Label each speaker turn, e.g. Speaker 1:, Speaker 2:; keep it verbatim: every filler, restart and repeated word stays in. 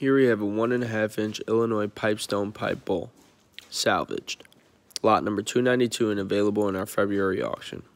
Speaker 1: Here we have a one and a half inch Illinois Pipestone pipe bowl, salvaged. Lot number two ninety-two and available in our February auction.